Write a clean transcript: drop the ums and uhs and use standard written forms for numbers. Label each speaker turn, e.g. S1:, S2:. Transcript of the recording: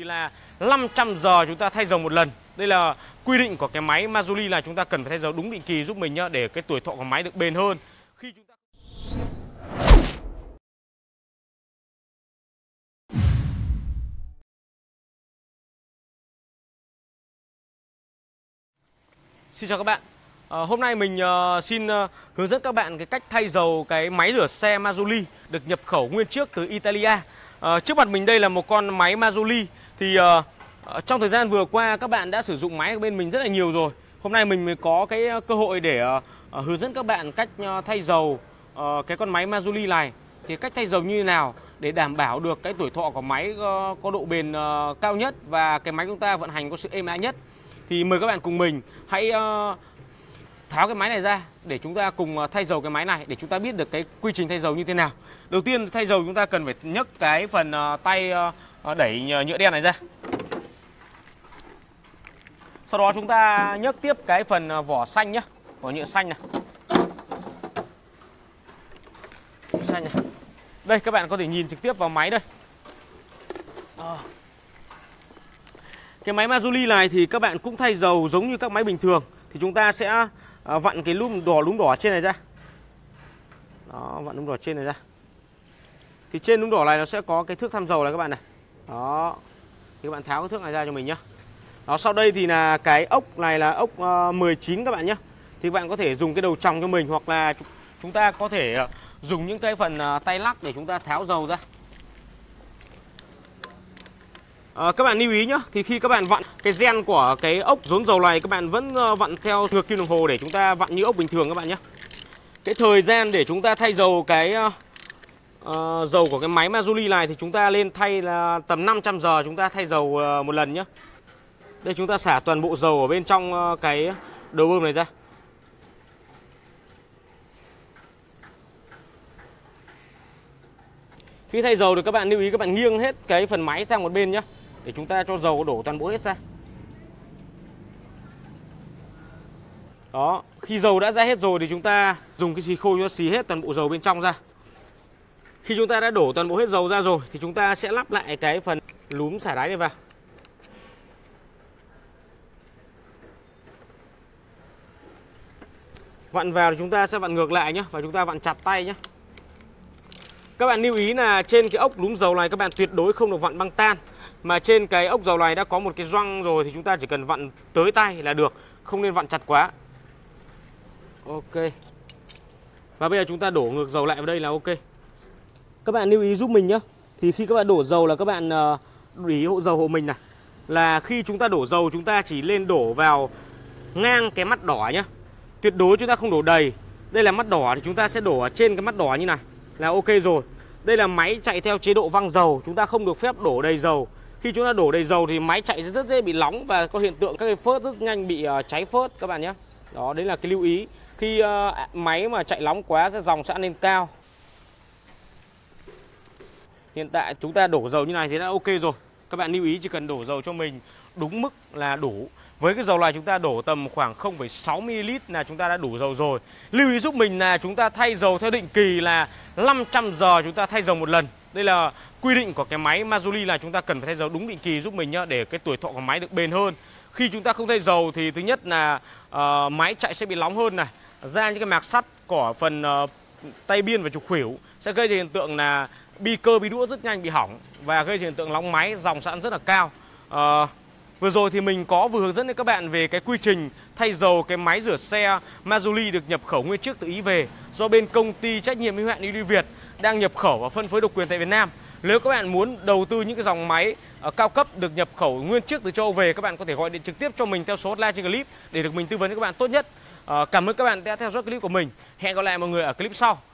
S1: kỳ là 500 giờ chúng ta thay dầu một lần. Đây là quy định của cái máy Majuli là chúng ta cần phải thay dầu đúng định kỳ giúp mình nhá, để cái tuổi thọ của máy được bền hơn. Khi chúng ta Xin chào các bạn. Hôm nay mình xin hướng dẫn các bạn cái cách thay dầu cái máy rửa xe Majuli được nhập khẩu nguyên chiếc từ Italia. Trước mặt mình đây là một con máy Majuli. Thì trong thời gian vừa qua các bạn đã sử dụng máy của bên mình rất là nhiều rồi. Hôm nay mình mới có cái cơ hội để hướng dẫn các bạn cách thay dầu cái con máy Majuli này. Thì cách thay dầu như thế nào để đảm bảo được cái tuổi thọ của máy có độ bền cao nhất và cái máy chúng ta vận hành có sự êm ái nhất. Thì mời các bạn cùng mình hãy tháo cái máy này ra để chúng ta cùng thay dầu cái máy này, để chúng ta biết được cái quy trình thay dầu như thế nào. Đầu tiên thay dầu chúng ta cần phải nhấc cái phần tay đẩy nhựa đen này ra. Sau đó chúng ta nhấc tiếp cái phần vỏ xanh nhá, vỏ nhựa xanh này. Xanh này. Đây các bạn có thể nhìn trực tiếp vào máy đây. Cái máy Majuli này thì các bạn cũng thay dầu giống như các máy bình thường. Thì chúng ta sẽ vặn cái núm đỏ trên này ra. Đó, vặn núm đỏ trên này ra. Thì trên núm đỏ này nó sẽ có cái thước thăm dầu này các bạn này. Đó. Thì các bạn tháo cái thước này ra cho mình nhá. Đó, sau đây thì là cái ốc này là ốc 19 các bạn nhé. Thì các bạn có thể dùng cái đầu tròng cho mình, hoặc là chúng ta có thể dùng những cái phần tay lắc để chúng ta tháo dầu ra. Các bạn lưu ý nhé, thì khi các bạn vặn cái gen của cái ốc rốn dầu này, các bạn vẫn vặn theo ngược kim đồng hồ để chúng ta vặn như ốc bình thường các bạn nhé. Cái thời gian để chúng ta thay dầu cái dầu của cái máy Majuli này thì chúng ta lên thay là tầm 500 giờ chúng ta thay dầu một lần nhé. Đây chúng ta xả toàn bộ dầu ở bên trong cái đầu bơm này ra. Khi thay dầu thì các bạn lưu ý các bạn nghiêng hết cái phần máy sang một bên nhé, để chúng ta cho dầu đổ toàn bộ hết ra. Đó, khi dầu đã ra hết rồi thì chúng ta dùng cái xì khô cho xì hết toàn bộ dầu bên trong ra. Khi chúng ta đã đổ toàn bộ hết dầu ra rồi thì chúng ta sẽ lắp lại cái phần núm xả đáy này vào. Vặn vào thì chúng ta sẽ vặn ngược lại nhé, và chúng ta vặn chặt tay nhé. Các bạn lưu ý là trên cái ốc núm dầu này các bạn tuyệt đối không được vặn băng tan. Mà trên cái ốc dầu này đã có một cái gioăng rồi thì chúng ta chỉ cần vặn tới tay là được, không nên vặn chặt quá. Ok. Và bây giờ chúng ta đổ ngược dầu lại vào đây là ok. Các bạn lưu ý giúp mình nhé. Thì khi các bạn đổ dầu là các bạn để ý hộ dầu hộ mình này. Là khi chúng ta đổ dầu chúng ta chỉ lên đổ vào ngang cái mắt đỏ nhé. Tuyệt đối chúng ta không đổ đầy. Đây là mắt đỏ thì chúng ta sẽ đổ ở trên cái mắt đỏ như này là ok rồi. Đây là máy chạy theo chế độ văng dầu, chúng ta không được phép đổ đầy dầu. Khi chúng ta đổ đầy dầu thì máy chạy rất dễ bị nóng và có hiện tượng các cái phớt rất nhanh bị cháy phớt các bạn nhé. Đó, đấy là cái lưu ý. Khi máy mà chạy nóng quá dòng sẽ lên cao. Hiện tại chúng ta đổ dầu như này thì đã ok rồi. Các bạn lưu ý chỉ cần đổ dầu cho mình đúng mức là đủ. Với cái dầu này chúng ta đổ tầm khoảng 0,6 ml là chúng ta đã đủ dầu rồi. Lưu ý giúp mình là chúng ta thay dầu theo định kỳ là 500 giờ chúng ta thay dầu một lần. Đây là quy định của cái máy Majuli là chúng ta cần phải thay dầu đúng định kỳ giúp mình nhá, để cái tuổi thọ của máy được bền hơn. Khi chúng ta không thay dầu thì thứ nhất là máy chạy sẽ bị nóng hơn này, ra những cái mạc sắt của phần tay biên và trục khuỷu sẽ gây ra hiện tượng là bi cơ bi đũa rất nhanh bị hỏng và gây ra hiện tượng nóng máy, dòng sẽ rất là cao. Vừa rồi thì mình có vừa hướng dẫn đến các bạn về cái quy trình thay dầu cái máy rửa xe Majuli được nhập khẩu nguyên chiếc từ Ý về, do bên công ty trách nhiệm hữu hạn Ily Việt đang nhập khẩu và phân phối độc quyền tại Việt Nam. Nếu các bạn muốn đầu tư những cái dòng máy cao cấp được nhập khẩu nguyên chiếc từ châu Âu về, các bạn có thể gọi điện trực tiếp cho mình theo số hotline trên clip để được mình tư vấn cho các bạn tốt nhất. Cảm ơn các bạn đã theo dõi clip của mình. Hẹn gặp lại mọi người ở clip sau.